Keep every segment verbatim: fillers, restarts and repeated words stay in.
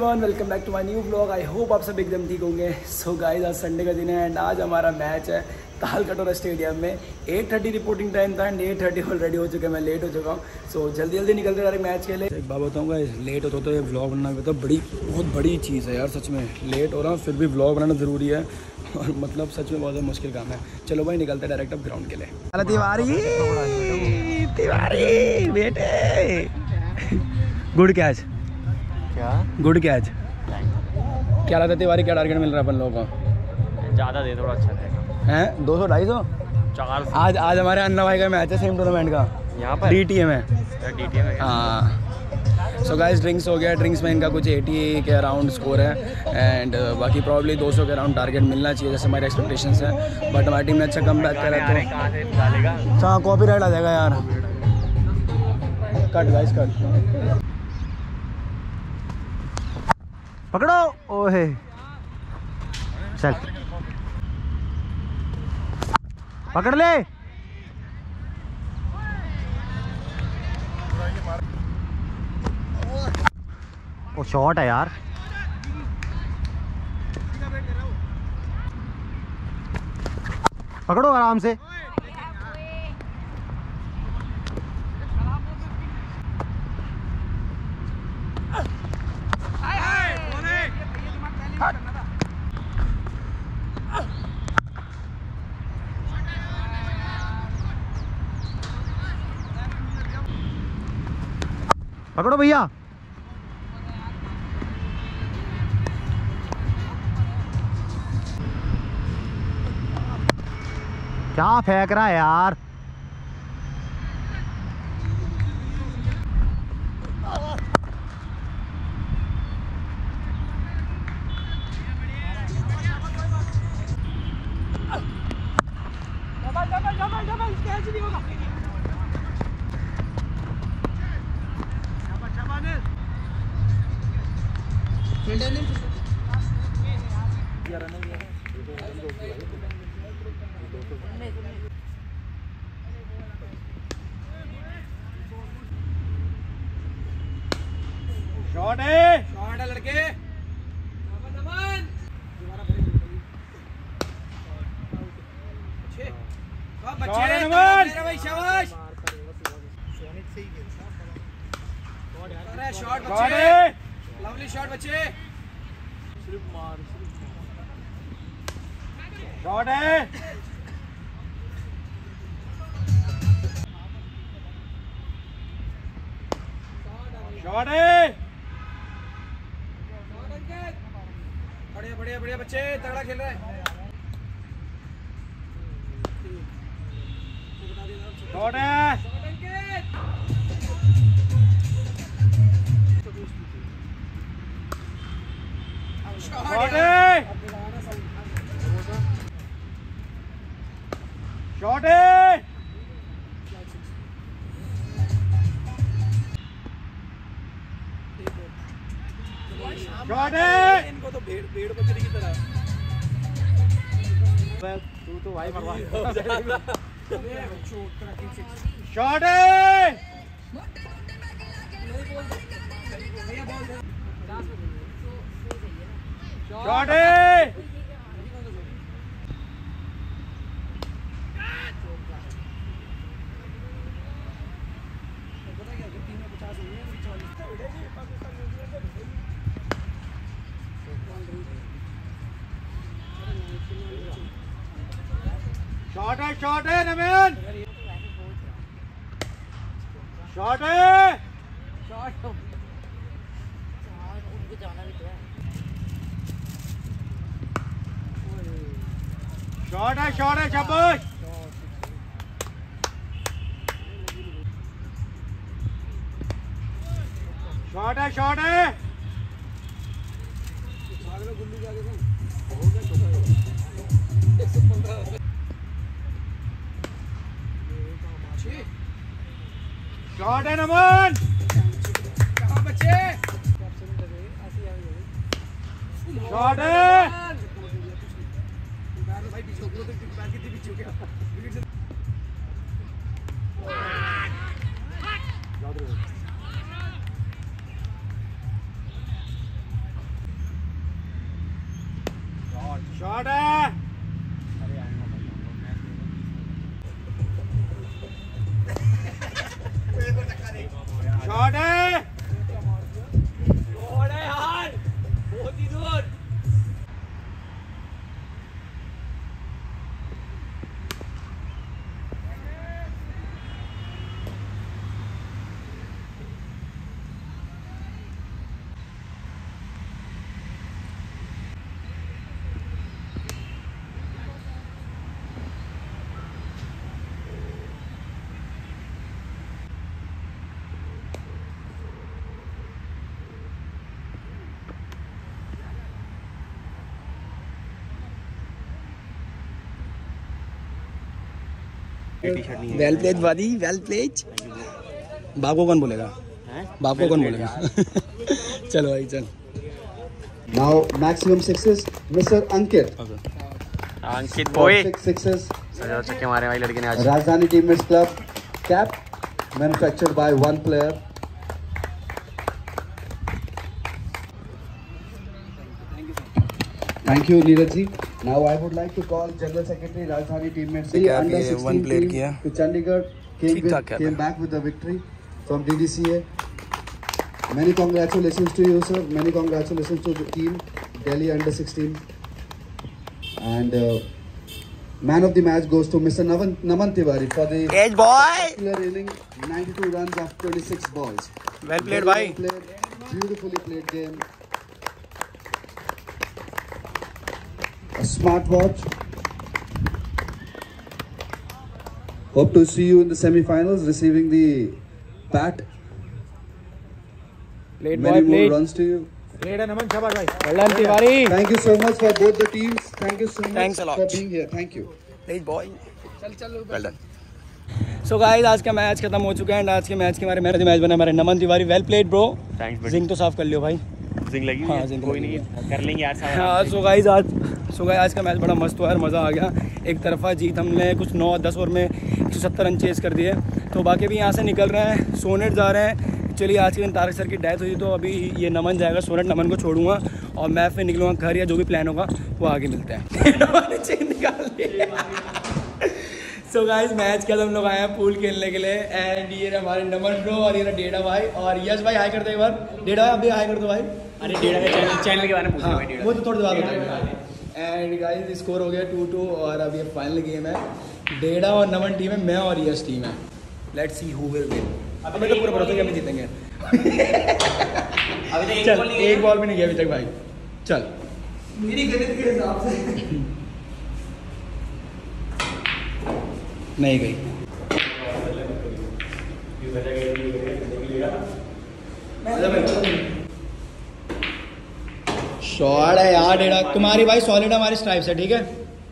Everyone, welcome back to my new blog. I hope आप सब एकदम ठीक होंगे। सो गाइस, आज संडे का दिन है एंड आज हमारा मैच है तालकटोरा स्टेडियम में। एट थर्टी रिपोर्टिंग टाइम था एंड एट थर्टी ऑलरेडी हो चुका है, मैं लेट हो चुका हूँ। सो so, जल्दी जल्दी निकलते डायरेक्ट मैच के लिए। एक बात बताऊँगा, लेट होता तो ये ब्लॉग बनाना भी तो बड़ी बहुत बड़ी चीज़ है यार। सच में लेट हो रहा हूँ फिर भी ब्लॉग बनाना ज़रूरी है और मतलब सच में बहुत ज़्यादा मुश्किल काम है। चलो भाई निकलते डायरेक्ट अब ग्राउंड के लिए। तिवारी तिवारी बेटे, गुड कैच। क्या गुड कैच। क्या लगता है तिवारी, क्या टारगेट मिल रहा है अपन लोगों को? ज़्यादा दे थोड़ा अच्छा रहेगा। हैं दो सौ ढाई सौ चार सौ। आज आज हमारे अन्ना भाई का मैच है सेम टूर्नामेंट का, यहाँ पर डी टी ए में। डी टी ए में हाँ। सो गाइस, ड्रिंक्स हो गया। ड्रिंक्स में इनका कुछ अस्सी के अराउंड स्कोर है एंड uh, बाकी प्रॉब्ली दो सौ के अराउंड टारगेट मिलना चाहिए जैसे हमारे एक्सपेक्टेशंस है। बट हमारी टीम ने अच्छा कम बैक करा तो हाँ कॉपीराइट आ जाएगा यार। Cut guys cut. पकड़ो। ओहे चल पकड़ ले। वो शॉट है यार। पकड़ो आराम से। पकड़ो भैया। क्या फेंक रहा है यार। शॉट है, शॉट है लड़के। शॉट बच्चे, लवली शॉट बच्चे। शॉट है, शॉट है। बढ़िया बढ़िया बढ़िया बच्चे, तगड़ा खेल रहा है। शॉट है, शॉट है, शॉट है। शॉट है। इनको तो भेड़ भेड़ बकरी की तरह। तू तो भाई मरवा। शॉट है, शॉट है। शॉट है, शॉट है नमन। शॉट है, शॉट। उनको जाना भी तो है। शॉट है, शॉट है, शाबाश। शॉट है, शॉट है। शॉट है नमन। कहाँ बच्चे? शॉट है। भाई पीछे पीछे क्या? शॉट है। शॉट है। और है यार, बहुत ही दूर। वेल प्लेड वादी, वेल प्लेड। बाप को कौन बोलेगा? बाप को कौन बोलेगा? चलो भाई चल। Now maximum sixes, Mister Ankit. Ankit boy Six sixes. सजा चक्के मारे भाई लड़के ने आज। Rajdhani Teammates Club cap manufactured by one player. Thank you, Neeraj ji. Now I would like to call General Secretary Rajdhani Teammates ठीक है, under अभी ये one sixteen player team किया। to Chandigarh came, ठीक with, ठाक है। came back with a victory from D D C A. Many congratulations to you, sir. Many congratulations to the team Delhi under sixteen. And uh, man of the match goes to Mister Naman, Naman Tiwari for the age boy. killer inning, ninety-two runs of twenty-six balls. Well played Very भाई। well played, beautifully played game. A smartwatch. Hope to see you in the semi-finals, receiving the bat. Played Many boy, more played. runs to you. Played है नमन, शाबाश भाई। Well Tiwari. Thank you so much for both the teams. Thank you so much Thanks a lot. for being here. Thank you. Played boy. चल चल well done. So guys आज का match खत्म हो चुका है एंड आज के मैच के हमारे मैन ऑफ द मैच बना हमारे Naman Tiwari. Well played bro. Thanks जिंक तो साफ कर लियो भाई। जिंग लगी हाँ, है, जिंक कोई लगी नहीं कर लेंगे यार साहब। हाँ सो गाइस आज सो गाइस आज का मैच बड़ा मस्त हुआ यार, मज़ा आ गया। एक तरफा जीत हमने कुछ नौ दस ओवर में एक सौ सत्तर रन चेस कर दिए। तो बाकी भी यहाँ से निकल रहे हैं, सोनेट जा रहे हैं। चलिए आज के दिन तारक सर की डेथ हुई तो अभी ये नमन जाएगा, सोनेट नमन को छोड़ूंगा और मैं फिर निकलूँगा घर या जो भी प्लान होगा वो आगे मिलते हैं। चेन निकाल दिया। सो गाइस मैच के बाद हम लोग आए हैं पूल खेलने के लिए एंड ये रहा हमारे नमन ब्रो और ये रहा डेढ़ा भाई और यश भाई हाई कर दो एक बार। डेढ़ा भाई आप भी हाई कर दो भाई। अरे डेढ़ा के चैनल चैनल के बारे में पूछ रहा हाँ, हूं वो तो थोड़ी देर बाद बताएंगे। एंड गाइस स्कोर हो गया टू टू और अब ये फाइनल गेम है। डेढ़ा और नमन टीम है, मैं और यश टीम है। Let's see who will win. अभी तो पूरा भरोसा है कि हम जीतेंगे। अभी चल एक बॉल भी नहीं गया अभी तक भाई। चल मेरी गणित के हिसाब से नहीं गई। शॉट है यार डेढ़ा तुम्हारी भाई, सॉलिड हमारी स्ट्राइप्स है ठीक है।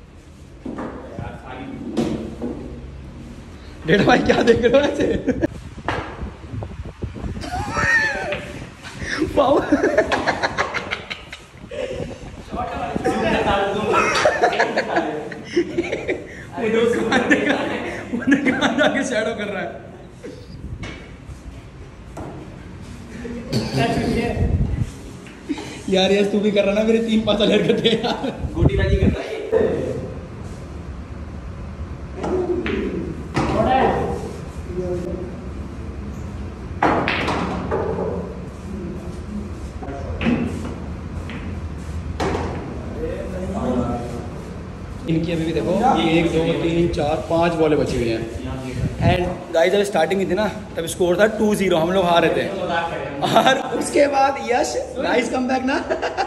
डेढ़ा भाई क्या देख रहे हो ऐसे? वाओ आगे शैडो कर रहा है। यार यस तू भी कर रहा ना, मेरे तीन पांच अलग करते यार। गोटीबाजी कर रहा है। इनकी अभी भी देखो एक दो तीन चार पांच बॉलें बची हुई हैं। एंड गाइस जब स्टार्टिंग में थी ना तब स्कोर था टू जीरो, हम लोग हार रहे थे। और उसके बाद यश नाइस कमबैक ना।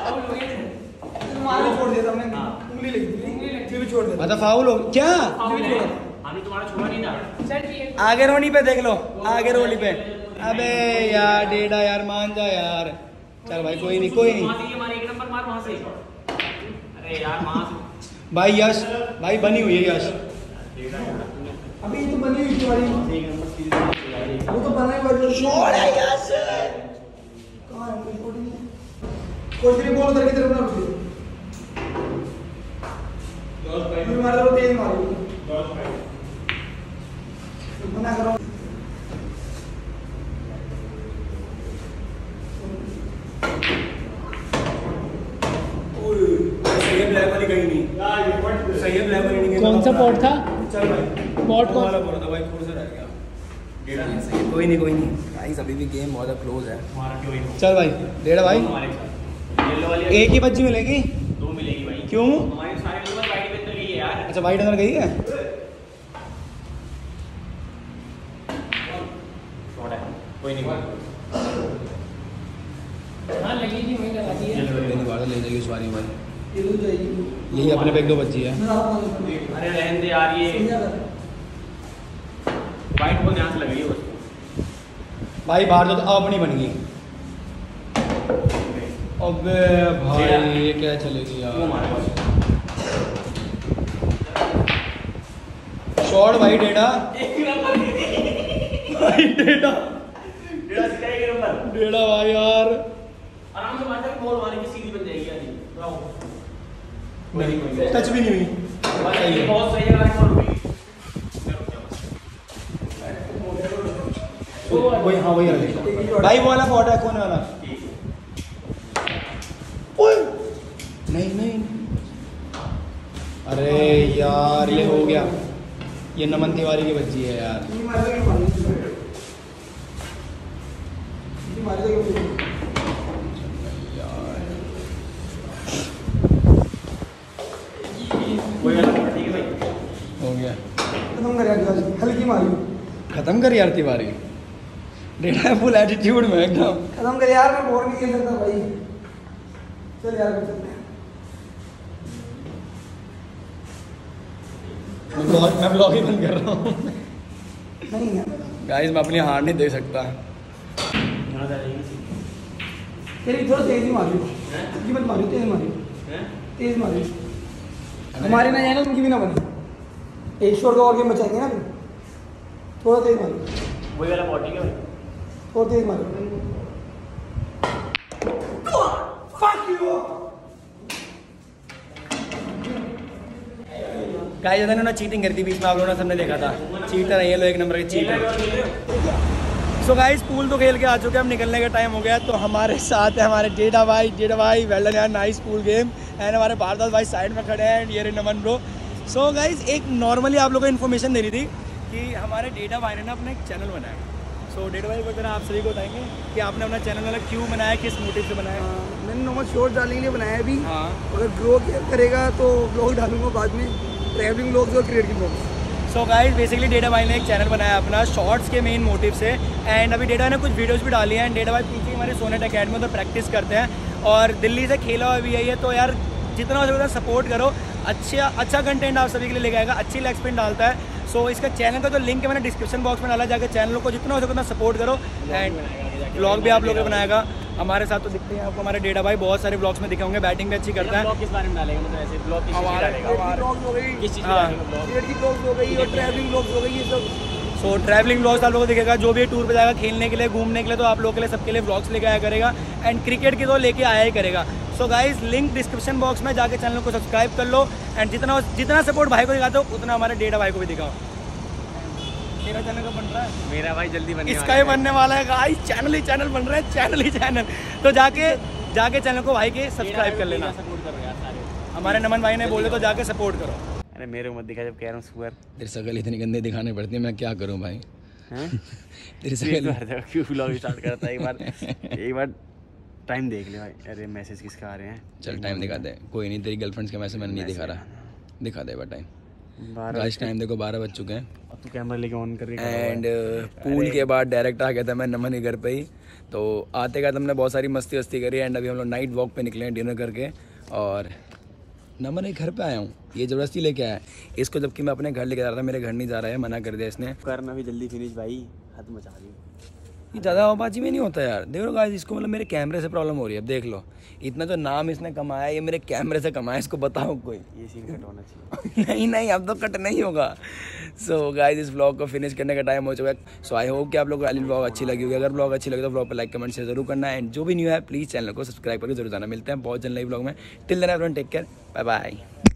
छोड़ दिया था हमने, उंगली लगी थी, फिर भी छोड़ दिया। मतलब फाउल हो क्या? अभी तुम्हारा छोड़ा नहीं था। आगे रोनी पे देख लो, आगे रोनी पे। अबे यार डेढ़ा यार मान जा यार। चल भाई कोई नहीं कोई नहीं हमारे एक नंबर मार वहां से। अरे यार वहां से भाई यश भाई बनी हुई है यश। अभी तो बनी हुई तुम्हारी, वो तो बना ही शॉट है यश। कहां है कोई तेरी बॉल उधर की तरफ ना रुके। दस भाई फिर मार दो, तेज मारो। दस भाई मना करो। ओए ये ब्लैक वाली कहीं नहीं सही है ब्लैक कौन सा पॉट था? चल भाई पॉट कौन वाला बोला था भाई थोड़ा सा रह गया सही है कोई नहीं कोई नहीं गाइस अभी भी गेम बहुत क्लोज है चल भाई डेढ़ भाई एक ही बच्ची मिलेगी दो मिलेगी भाई क्यों हमारे सारे लोग वाइट पे तो लिए यार अच्छा वाइट अंदर गई है शॉट है कोई नहीं हाँ लगेगी वहीं लगा दी है। ले जाएगी उस बारी भाई यही अपने पे एक दो बच्ची है अरे रहने दे यार ये वाइट को ध्यान से लगेगी उसको भाई बाहर तो अब अपनी बन गई अबे भाई ये क्या चलेगी वो यार मारे बस शॉट भाई डेटा एक नंबर भाई डेटा डेढ़ सीधा एक नंबर डेटा भाई यार आराम से मारता है बॉल मारने की सीधी बन जाएगी यार ब्रावो टच भी नहीं हुई सही है बहुत सही है गाइस और भी वही हाँ वही वाला भाई वो वाला पॉट है कौन वाला ओए नहीं नहीं अरे यार ये हो गया ये नमन तिवारी की बच्ची है यार कोई वाला ठीक है भाई हो गया खत्म कर यार हल्की मारी खत्म कर यार तिवारी डेटा फुल एटीट्यूड में एकदम खत्म कर यार मैं बोर नहीं खेल सकता भाई चल यार कर सकते हैं मैं ब्लॉग मैं ब्लॉग ही बंद कर रहा हूँ नहीं है गाइस मैं अपनी हार नहीं दे सकता यहां से आएगी तेरी थोड़ा तेज ही मारी हैं उनकी मत मारी तेज मारी हैं तेज मारी हमारी ना जाए ना उनकी भी ना बनी एक शोर का और गेम बचाएंगे ना फिर थोड़ा तेज मारी वही वाला बॉडी है भाई थोड़ा तेज मारी गाइस इन्होंने ना चीटिंग कर दी बीच में आप लोगों ने सबने देखा था चीटर है ये लोग एक नंबर के चीटर सो गाइस पूल तो खेल के आ चुके हैं अब निकलने का टाइम हो गया तो हमारे साथ है हमारे जेडा भाई जेडा भाई वेल डन यार नाइस पूल गेम एंड हमारे भारदास भाई साइड में खड़े हैं एंड ये नमन ब्रो सो गाइस एक नॉर्मली आप लोगों को इन्फॉर्मेशन देनी थी कि हमारे डेटा भाई ने ना अपना एक चैनल बनाया सो डेटा भाई को आप सभी को बताएंगे कि आपने अपना चैनल वाला क्यों बनाया किस मोटिव से बनाया मैंने नॉर्मल शोर डालने के लिए बनाया है अभी हाँ अगर ग्रो करेगा तो ब्लॉग डालूंगा बाद में ट्रैवलिंग ब्लॉग्स और creative blogs so guys basically डेटा भाई ने एक चैनल बनाया अपना शॉर्ट्स के मेन मोटिव से एंड अभी डेटा ने कुछ वीडियोस भी डाली हैं एंड डेटा भाई पीछे हमारे सोनेट अकेडमी में तो प्रैक्टिस करते हैं और दिल्ली से खेला हुआ भी है ये तो यार जितना हो सकता है सपोर्ट करो अच्छा अच्छा कंटेंट आप सभी के लिए लेके आएगा अच्छी लेग स्पिन डालता है सो so, इसका चैनल का जो लिंक है मैंने डिस्क्रिप्शन बॉक्स में डाला जाकर चैनल को जितना हो सकता है सपोर्ट करो एंड ब्लॉग भी आप लोग बनाएगा हमारे साथ तो दिखते हैं आपको हमारे डेटा भाई बहुत सारे ब्लॉग्स में दिखे होंगे बैटिंग भी अच्छी करता है ब्लॉग किस बारे में डालेगा मतलब ऐसे ब्लॉग किस चीज़ पे डालेगा ब्लॉग्स हो गई किस चीज़ पे हाँ। डालेगा ब्लॉग क्रिएट की ब्लॉग्स हो गई और ट्रैवलिंग ब्लॉग्स हो गई ये सब सो ट्रैवलिंग ब्लॉग्स आप लोगों को दिखेगा जो भी टूर पे जाएगा खेलने के लिए घूमने के लिए तो आप लोगों के लिए सबके लिए ब्लॉग्स लेके आया करेगा एंड क्रिकेट की तो लेके आया ही करेगा so guys link description box में जाके चैनल को सब्सक्राइब कर लो एंड जितना जितना सपोर्ट भाई को दिखाते हो उतना हमारे डेटा भाई को भी दिखाओ मेरा चैनल का बन रहा है मेरा भाई जल्दी बनने इसका ही बनने वाला है गाइस चैनल ही चैनल बन रहा है चैनल ही चैनल तो जाके जाके चैनल को भाई के सब्सक्राइब कर लेना सपोर्ट करो यार सारे हमारे नमन भाई ने बोले तो जाके सपोर्ट करो अरे मेरे को मत दिखा जब कह रहा हूँ सुअर तेरी शकल इतनी गंदी दिखानी पड़ती है मैं क्या करूँ भाई हैं तेरी प्लीज शकल मार दो क्यों व्लॉग स्टार्ट करता है एक बार एक बार टाइम देख ले भाई अरे मैसेज किसका आ रहे हैं चल टाइम दिखा दे कोई नहीं तेरी गर्लफ्रेंड्स के मैसेज मैंने नहीं दिखा रहा दिखा दे टाइम गाइस टाइम देखो बारह बज चुके हैं अब तू कैमरा लेके ऑन कर रही एंड पूल के बाद डायरेक्ट आ गया था मैं नमन के घर पे ही तो आते का हमने बहुत सारी मस्ती वस्ती करी एंड अभी हम लोग नाइट वॉक पे निकले हैं डिनर करके और नमन के घर पे आया हूँ ये ज़बरदस्ती लेके आया इसको जबकि मैं अपने घर लेके जा रहा था मेरे घर नहीं जा रहा है मना कर दिया इसने करना भी जल्दी फिनिश भाई हद मचा दी ये ज़्यादा आवाबाजी में नहीं होता यार देख लो गाइस इसको मतलब मेरे कैमरे से प्रॉब्लम हो रही है अब देख लो इतना जो नाम इसने कमाया ये मेरे कैमरे से कमाया इसको बताओ कोई ये सीन कट होना चाहिए नहीं नहीं अब तो कट नहीं होगा सो गाइस इस व्लॉग को फिनिश करने का टाइम हो चुका है सो आई होप कि आप लोगों को वाली व्लॉग अच्छी लगी होगी अगर व्लॉग अच्छी लगी तो व्लॉग पर लाइक कमेंट शेयर जरूर करना है एंड जो भी न्यू है प्लीज़ चैनल को सब्सक्राइब करके जरूर जाना मिलते हैं बहुत जल्द नई व्लॉग में till then everyone take care bye bye